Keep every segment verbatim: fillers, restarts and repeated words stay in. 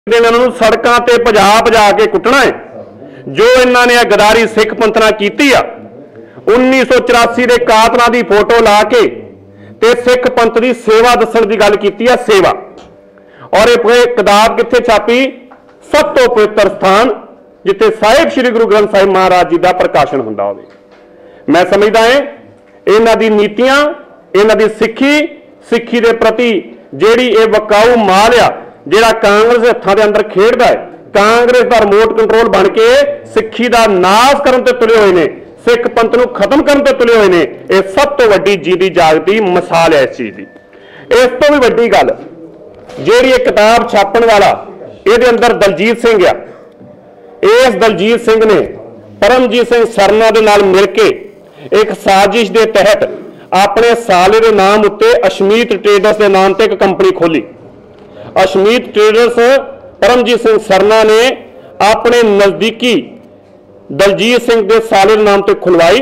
इन्होंने सड़कों ते भजा भजा के कुटना है। जो इन्होंने गदारी सिख पंथ नाल कीती आ उन्नीस सौ चौरासी के कातलों की फोटो ला के ते सिख पंथ की सेवा दसन की गल की है, सेवा। और ये किताब कित्थे छापी? सब तो पवित्र स्थान जिथे साहिब श्री गुरु ग्रंथ साहिब महाराज जी का प्रकाशन हुंदा होवे। मैं समझदा है इन्हां दी नीतियां, इन्हां दी सिक्खी सिक्खी के प्रति जिहड़ी ये वकाऊ माल आ जिहड़ा कांग्रेस हत्थां दे अंदर खेडदा है, कांग्रेस का रिमोट कंट्रोल बन के सिक्खी का नाश करन ते तुले हुए ने, सिख पंथ नूं खत्म करन ते तुले हुए ने। यह सब तो वड्डी जीदी जागदी मिसाल है इस चीज की। इस तो भी वड्डी गल जिहड़ी किताब छापण वाला इहदे अंदर दलजीत सिंह आ, इस दलजीत सिंह ने परमजीत सिंह सरना दे नाल मिल के एक साजिश के तहत अपने साले के नाम उत्ते अशमीत ट्रेडर्स के नाम से एक कंपनी खोली। अशमीत ट्रेडर्स परमजीत सिंह सरना ने अपने नजदीकी दलजीत सिंह के साले के नाम से खुलवाई।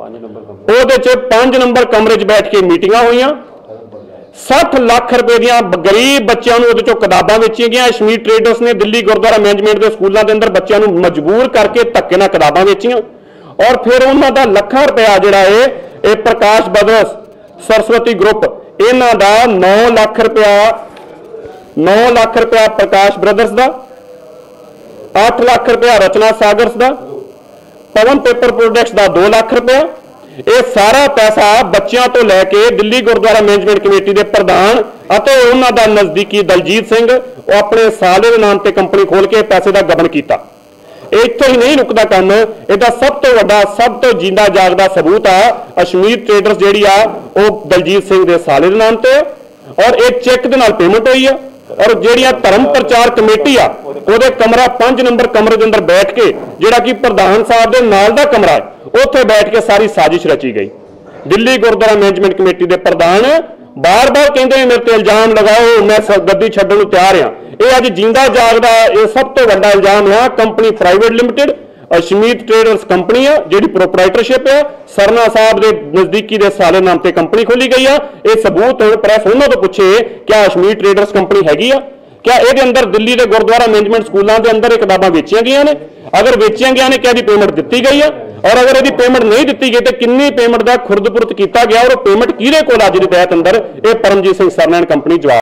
पांच नंबर कमरे च बैठ के मीटिंग हुई, सठ लाख रुपए दियां गरीब बच्चों को किताबां बेचियां गई। अशमीत ट्रेडर्स ने दिल्ली गुरुद्वारा मैनेजमेंट के स्कूलों के अंदर बच्चों को मजबूर करके धक्के नाल किताबां बेचियां। और फिर उन्होंने लखां रुपया जिहड़ा है ये प्रकाश ब्रदर्स सरस्वती ग्रुप इन्हां दा नौ लाख रुपया नौ लाख रुपया प्रकाश ब्रदर्स का, अठ लाख रुपया रचना सागर्स का, पवन पेपर प्रोडक्ट्स का दो लाख रुपया। यह सारा पैसा बच्चों तो लैके दिल्ली गुरुद्वारा मैनेजमेंट कमेटी के प्रधान और उन्होंने नजदीकी दलजीत सिंह अपने साले के नाम से कंपनी खोल के पैसे का गबन किया। इत्थे ही नहीं रुकता काम, इसका सब तो वड्डा सब तो जींदा जागदा सबूत आ अशमीत ट्रेडर्स जिहड़ी आ वो दलजीत सिंह के साले के नाम से, और एक चेक के नाल पेमेंट हुई है। और जिहड़ियां धर्म प्रचार कमेटी आ उहदे कमरा पांच नंबर कमरे के अंदर बैठ के जिहड़ा कि प्रधान साहब के नाल दा कमरा है उत्थे बैठ के सारी साजिश रची गई। दिल्ली गुरुद्वारा मैनेजमेंट कमेटी के प्रधान बार बार कहते मेरे ते इल्जाम लगाओ, मैं गद्दी छड्डण नूं तैयार हाँ। यह अज जींदा जागदा यह सब तो वड्डा इल्जाम है। Company private limited Ashmeet traders company है जिहड़ी प्रोपराइटरशिप है, सरना साहब के नजदीकी के साले नाम से कंपनी खोली गई है। यह सबूत हुण प्रेस उन्होंने तो पूछे क्या अशमीत ट्रेडर्स कंपनी हैगी आ? क्या ये अंदर दिल्ली के गुरुद्वारा मैनेजमेंट स्कूलों के अंदर किताबां बेचिया गई ने? अगर बेचिया गई ने क्या दी पेमेंट दी गई है? और अगर यदि पेमेंट नहीं दी गई तो किन्नी पेमेंट का खुरदपुरत किया गया और पेमेंट किहदे कोल अज दी तहत अंदर ये परमजीत सिंह सरना कंपनी जवाब